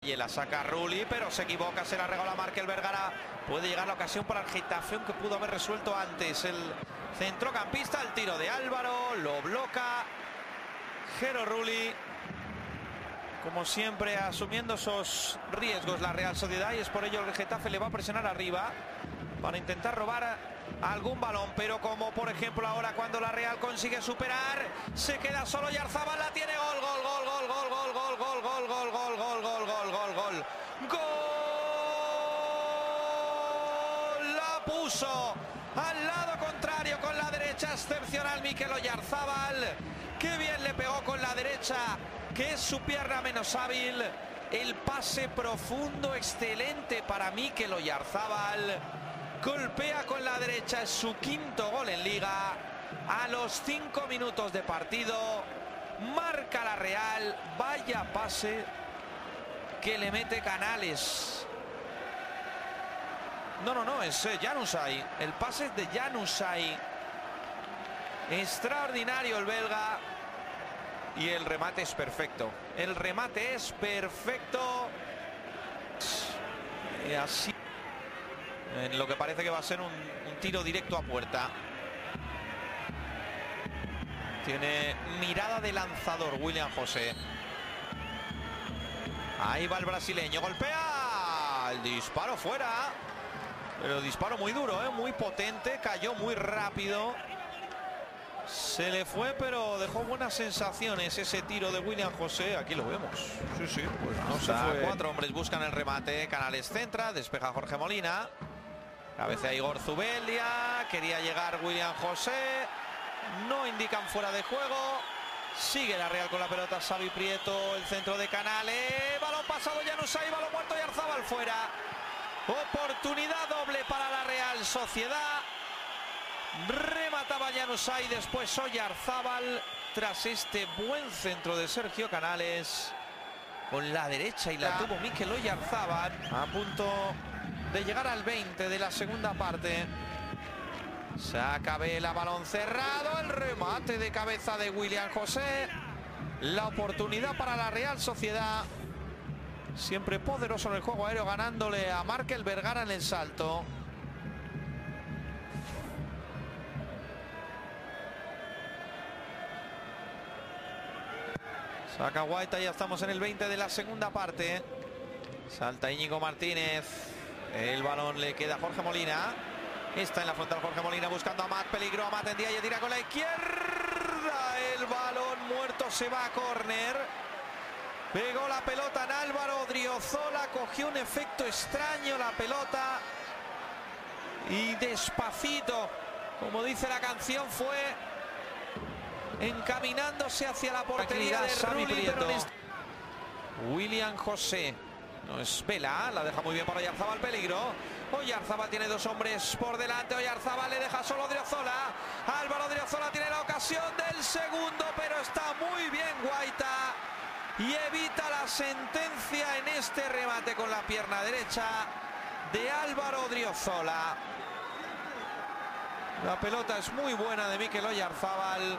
Y la saca Rulli, pero se equivoca, se la regala Markel Vergara. Puede llegar la ocasión para el Getafe, que pudo haber resuelto antes. El centrocampista, el tiro de Álvaro, lo bloca Jero Rulli. Como siempre, asumiendo esos riesgos la Real Sociedad, y es por ello que el Getafe le va a presionar arriba para intentar robar algún balón, pero como por ejemplo ahora cuando la Real consigue superar, se queda solo y Oyarzabal la tiene. Gol, gol, gol, gol, gol, gol, gol, gol, gol, gol, gol, gol, gol, gol, gol, gol. Gol. La puso al lado contrario con la derecha, excepcional Mikel Oyarzabal. Qué bien le pegó con la derecha, que es su pierna menos hábil. El pase profundo, excelente para Mikel Oyarzabal. Golpea con la derecha, es su quinto gol en Liga. A los 5 minutos de partido, marca la Real. Vaya pase que le mete Canales. No, es Januzaj. El pase es de Januzaj. Extraordinario el belga. Y el remate es perfecto. El remate es perfecto. Y así, en lo que parece que va a ser un tiro directo a puerta. Tiene mirada de lanzador William José. Ahí va el brasileño, golpea. El disparo fuera. Pero disparo muy duro, muy potente. Cayó muy rápido. Se le fue, pero dejó buenas sensaciones ese tiro de William José. Aquí lo vemos. Sí, pues no se fue. 4 hombres buscan el remate. Canales centra, despeja Jorge Molina. Cabecea Igor Zubeldia. Quería llegar William José. No indican fuera de juego. Sigue la Real con la pelota. Xavi Prieto, el centro de Canales. Balón pasado, Januzaj, balón muerto y Oyarzabal fuera. Oportunidad doble para la Real Sociedad. Remataba Januzaj y después Oyarzabal tras este buen centro de Sergio Canales con la derecha, y la tuvo Mikel Oyarzabal a punto de llegar al 20 de la segunda parte. Saca Vela, balón cerrado, el remate de cabeza de William José. La oportunidad para la Real Sociedad, siempre poderoso en el juego aéreo, ganándole a Markel Vergara en el salto. Saca Guaita, ya estamos en el 20 de la segunda parte. Salta Íñigo Martínez. El balón le queda a Jorge Molina. Está en la frontal Jorge Molina buscando a Amat. Peligro, Amat en día y tira con la izquierda. El balón muerto, se va a córner. Pegó la pelota en Álvaro Odriozola. Cogió un efecto extraño la pelota. Y despacito, como dice la canción, fue encaminándose hacia la portería de Rulli. William José. No es Vela, la deja muy bien para Oyarzabal, peligro. Oyarzabal tiene 2 hombres por delante. Oyarzabal le deja solo a Odriozola. Álvaro Odriozola tiene la ocasión del segundo, pero está muy bien Guaita y evita la sentencia en este remate con la pierna derecha de Álvaro Odriozola. La pelota es muy buena de Mikel Oyarzabal.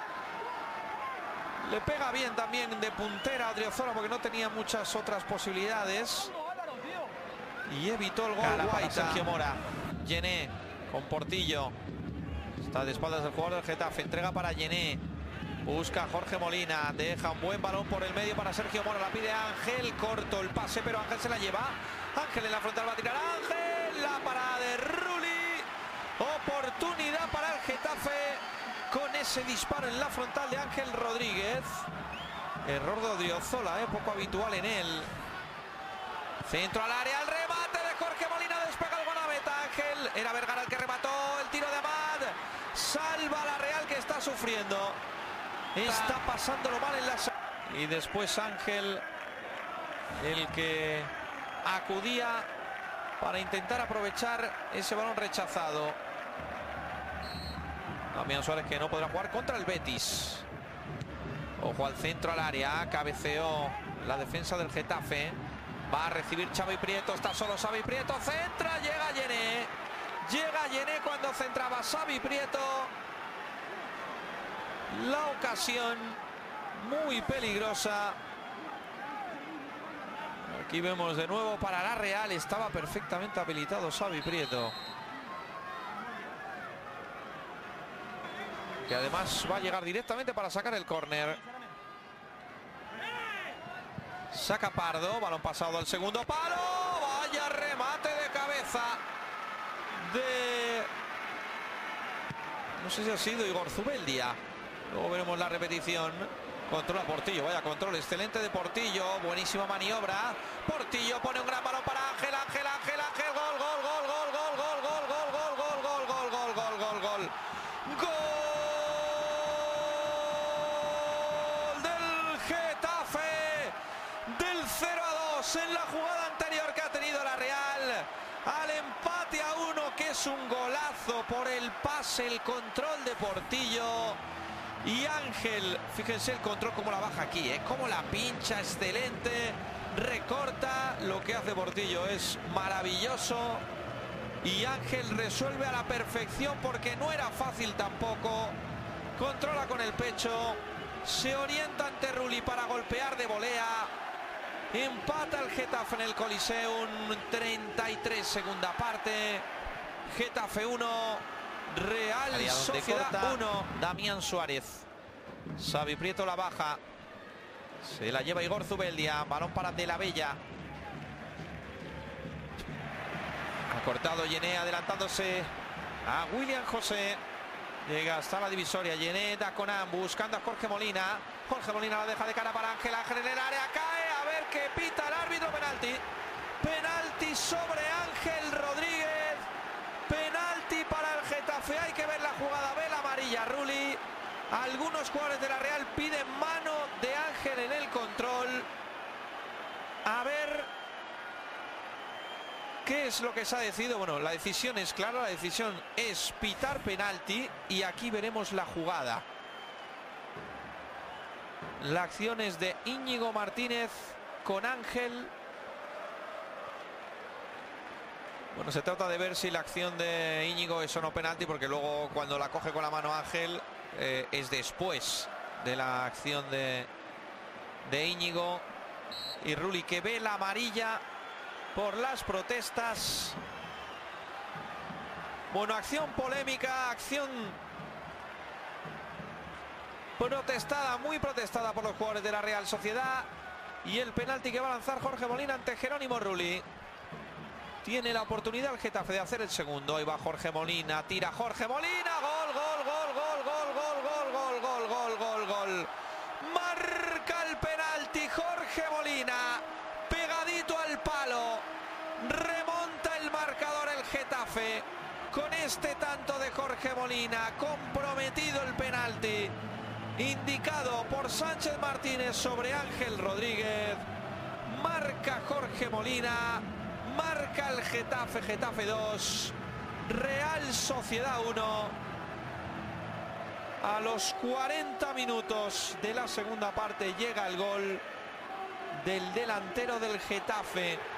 Le pega bien también de puntera a Odriozola porque no tenía muchas otras posibilidades. Y evitó el gol Guaita. Sergio Mora. Yené con Portillo. Está de espaldas del jugador del Getafe. Entrega para Yené. Busca Jorge Molina. Deja un buen balón por el medio para Sergio Mora. La pide Ángel. Corto el pase, pero Ángel se la lleva. Ángel en la frontal va a tirar. Ángel. La parada de Rulli. Oportunidad para el Getafe con ese disparo en la frontal de Ángel Rodríguez. Error de Odriozola, poco habitual en él. Centro al área, el remate de Jorge Molina, despega el Guanabeta. Ángel, era Vergara el que remató, el tiro de Amat. Salva a la Real, que está sufriendo. Está pasándolo mal en la... Y después Ángel, el que acudía para intentar aprovechar ese balón rechazado. Damián Suárez, que no podrá jugar contra el Betis. Ojo al centro, al área. Cabeceó la defensa del Getafe. Va a recibir Xavi Prieto. Está solo Xavi Prieto. Centra. Llega Yené. Llega Yené cuando centraba Xavi Prieto. La ocasión muy peligrosa. Aquí vemos de nuevo para la Real. Estaba perfectamente habilitado Xavi Prieto, que además va a llegar directamente para sacar el córner. Saca Pardo, balón pasado al segundo palo. Vaya remate de cabeza de... no sé si ha sido Igor Zubeldia. Luego veremos la repetición. Controla Portillo, vaya control excelente de Portillo. Buenísima maniobra. Portillo pone un gran balón para Ángel. Gol, gol, gol, gol, gol, gol, gol, gol, gol, gol, gol, gol, gol, gol, gol, gol. Gol del Getafe. Del 0-2 en la jugada anterior que ha tenido la Real. Al empate a 1, que es un golazo por el pase, el control de Portillo. Y Ángel, fíjense el control como la baja aquí, como la pincha, excelente, recorta. Lo que hace Portillo es maravilloso. Y Ángel resuelve a la perfección porque no era fácil tampoco. Controla con el pecho, se orienta ante Rulli para golpear de volea. Empata el Getafe en el Coliseum, 33 segunda parte. Getafe 1. Real Sociedad 1. Damián Suárez. Xavi Prieto la baja. Se la lleva Igor Zubeldia. Balón para De la Bella. Ha cortado Yené, adelantándose a William José. Llega hasta la divisoria. Yené da con Am, buscando a Jorge Molina. Jorge Molina la deja de cara para Ángel. Ángel en el área. Cae. A ver qué pita el árbitro. Penalti. Penalti sobre Ángel Rodríguez. Penalti para el Getafe. Hay que ver la jugada. Ve la amarilla Rulli. Algunos jugadores de la Real piden mano de Ángel en el control. A ver qué es lo que se ha decidido. Bueno, la decisión es clara. La decisión es pitar penalti. Y aquí veremos la jugada. La acción es de Íñigo Martínez con Ángel. Bueno, se trata de ver si la acción de Íñigo es o no penalti, porque luego cuando la coge con la mano Ángel es después de la acción de Íñigo. Y Rulli, que ve la amarilla por las protestas. Bueno, acción polémica, acción protestada, muy protestada por los jugadores de la Real Sociedad. Y el penalti que va a lanzar Jorge Molina ante Jerónimo Rulli. Tiene la oportunidad el Getafe de hacer el segundo. Ahí va Jorge Molina, tira Jorge Molina. Gol, gol, gol, gol, gol, gol, gol, gol, gol, gol, gol. Marca el penalti Jorge Molina. Pegadito al palo. Remonta el marcador el Getafe. Con este tanto de Jorge Molina. Comprometido el penalti. Indicado por Sánchez Martínez sobre Ángel Rodríguez. Marca Jorge Molina. Marca el Getafe. Getafe 2. Real Sociedad 1. A los 40 minutos de la segunda parte llega el gol del delantero del Getafe.